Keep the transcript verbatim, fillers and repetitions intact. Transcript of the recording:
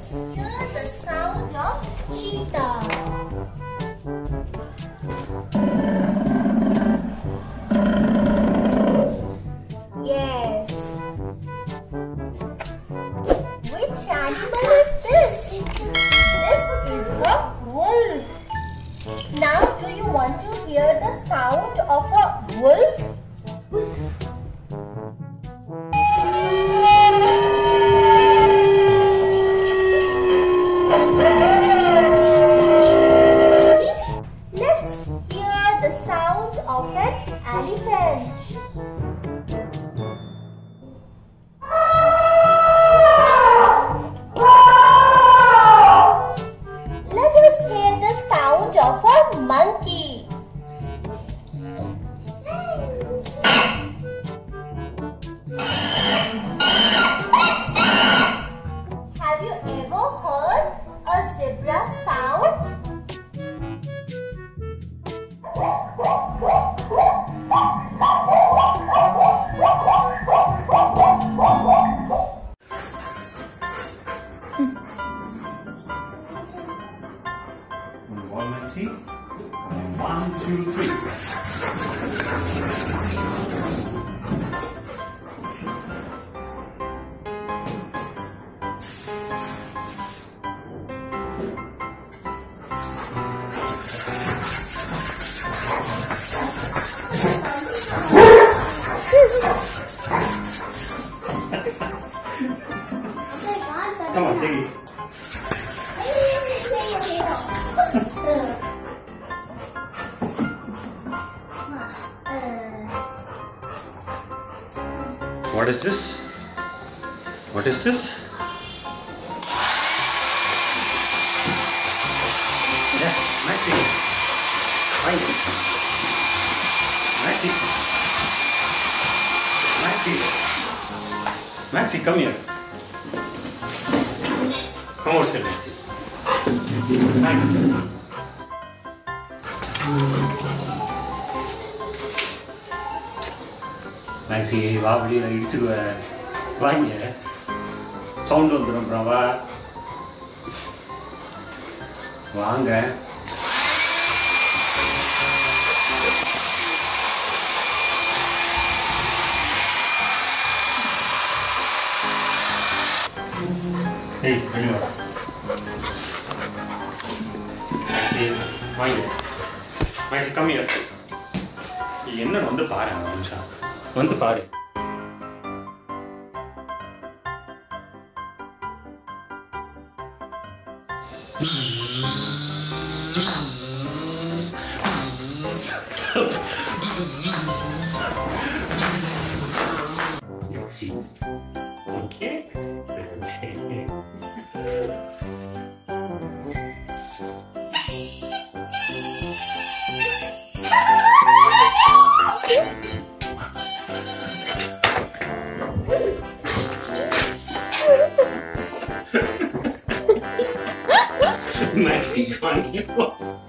Let's hear the sound of cheetah. Yes. Which animal is this? This is a wolf. Now, do you want to hear the sound of a wolf? Let's hear the sound of an elephant. Let us hear the sound of a monkey. Have you ever heard a zebra sound? One, let's see. One, two, three. Come on, take it. What is this? What is this? Yes, Maxie. Find it. Maxie. Maxie. Maxie, come here. Come over here, Maxie. Thank you. Maxie, வா வெளியில இடிச்சுக்குவ. வாங்க. Sound வந்துடும் அப்புறம் வா. வாங்க. ஏய், வெளிய வாடா. Maxie, வாங்க. Maxie, come here. என்ன வந்து பாரு ஒரு நிமிஷம். வந்து பாரு. Maxie. Okay? Maxie, come on,